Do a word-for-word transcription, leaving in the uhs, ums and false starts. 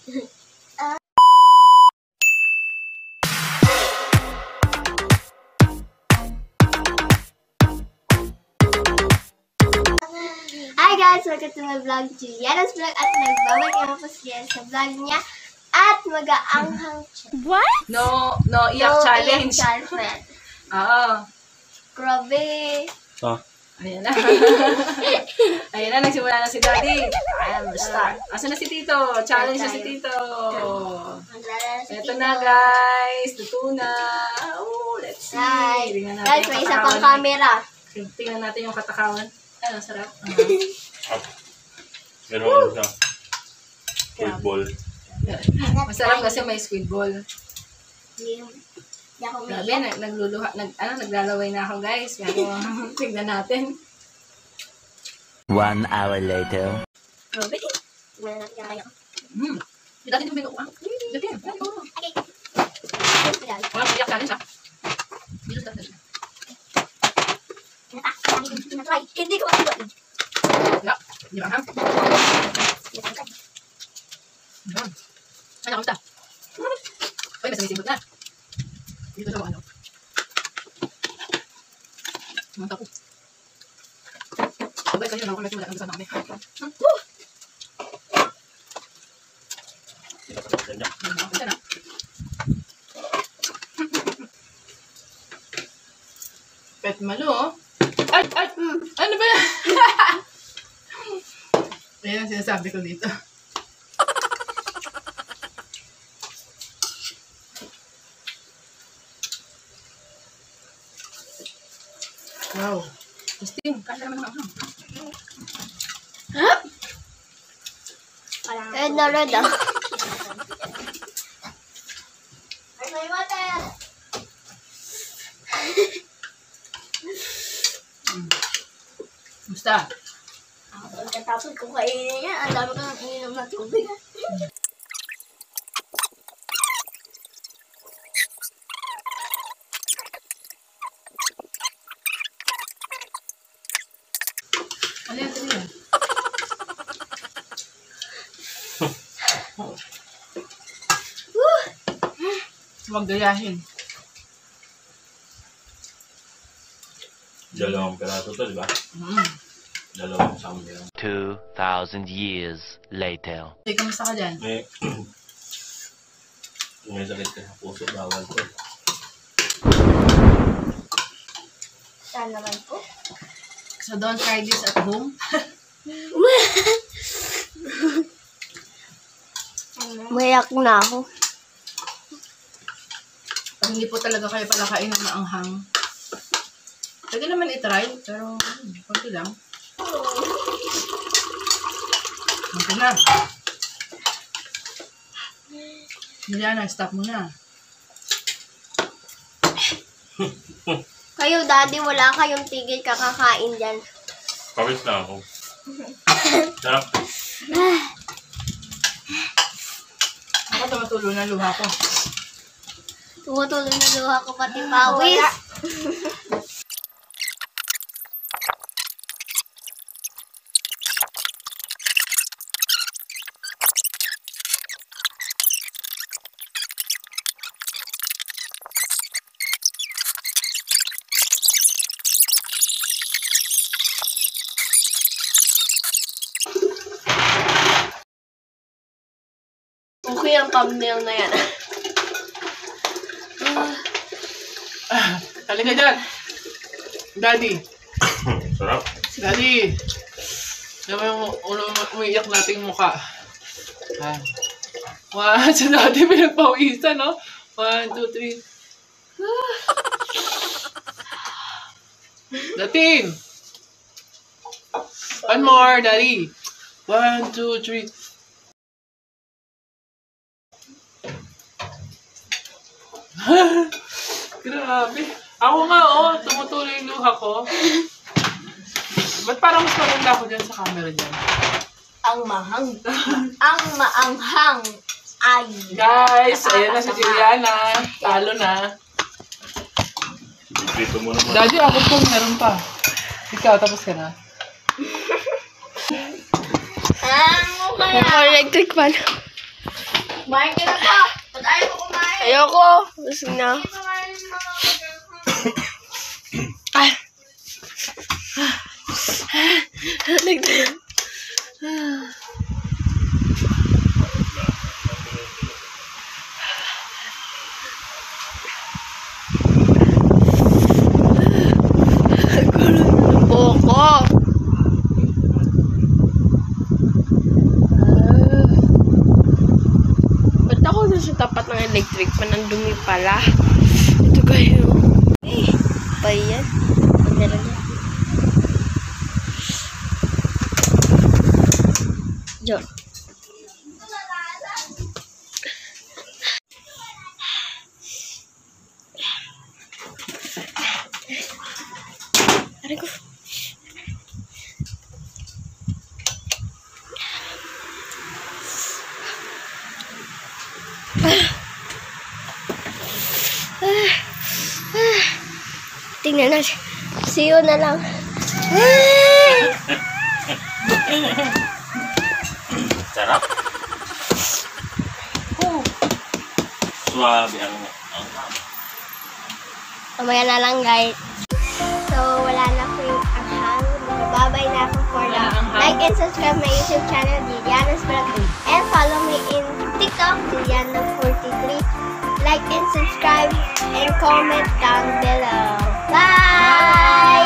Hi guys! Welcome to my vlog, Juliana's vlog, at nagbabalik ako po siya sa vlog niya at mag-aanghang siya. What? No, no, iyak No, challenge. iyak challenge. Oo. Grabe. Oh. Ayan na. Ayan na, nagsimula na si Daddy. Ayan, start. Asan na si Tito? Challenge na si Tito. Ito na guys. Luto na. Oh, let's see. Hi. Tingnan natin Guys, yung may isa katakawan. pang camera. Tingnan natin yung katakawan. Ano, sarap. Uh-huh. Meron ano siya. Squid ball. Masarap kasi may squid ball. Hindi ako may Grabe, nag nagluluha, nag, ano, naglalaway na ako guys. Pero tignan natin. One hour later. Grabe. Tignan natin kaya. Hmm. Hindi natin yung binukuha. Dati yan. Ay, oo. Okay. Wala ko iyak challenge ha. Dito natin. Hindi ko matibot. Wala. Di ba ha? Ayan. Ay, nakusta. Uy, may sumisipot na. Dito sa ano. Manta ko. Sabay kayo lang kung may simula kang gusto namin. Ito na. Pet malo. Ay! Ay! Ano ba yan? Ayan ang sinasabi ko dito. Wow. Testing. Kaya naman naman. Ha? Red na red ah. Ay, may water. Musta? Pagkatapos kong kainin niya, ang dami ko nang ininom na tubig. Ano yan? Ano yan? Huwag gayahin. Dalawang peraso to, di ba? Mm. Dalawang sambil. Two thousand years later. Hey, kamusta ka dyan? May, may sakit ka sa puso, bawal to. Saan naman po? So don't try this at home. Mayak na ako. Pag hindi po talaga kayo pala kain ng maanghang. Pwede naman i-try, pero hmm, konti lang. Ito na. Juliana, stop mo na. Kayo, Daddy, wala kayong tigil kakakain dyan. Pawis na ako. Sarap. Ako tumatulo na luha ko. Tumutuloy na luha ko pati pawis. Okay ang thumbnail na yan. Ah, halika dyan. Daddy. Sarap. Daddy. Naman yung ulo umiiyak nating mukha. Ah. Wow, si Daddy pinagpawisan, no? One, two, three. Ah. Dating. One more, Daddy. One, two, three. Grabe. Ako nga, oh. Tumutuloy yung luha ko. Ba't parang mas maganda ako dyan sa camera dyan? Ang mahang, ang maanghang ay... Guys, ayan na si Juliana. Talo na. Dito mo naman. Daddy, ako po, meron pa. Ikaw, tapos ka na. Ang mukha. Electric pan. Kumain ka na pa. Ba't ayaw mo kumain? Ayoko. Gusto na. Ay. Nagdala. Boko. Ba't ako nasa tapat ng electric pan? Ang dumi pala. Ito kayo. Eh, pa yan. Pagdala niya. Diyan. Aray ko. Tingnan natin. See you na lang. Sarap. Suwabe ang ang Mamaya na lang, guys. So, wala na po yung anghang. Babay na ako for Wala now. anghang. Like and subscribe my YouTube channel, Diana's Vlog. And follow me in TikTok, Diana forty-three. Like and subscribe and comment down below. Bye!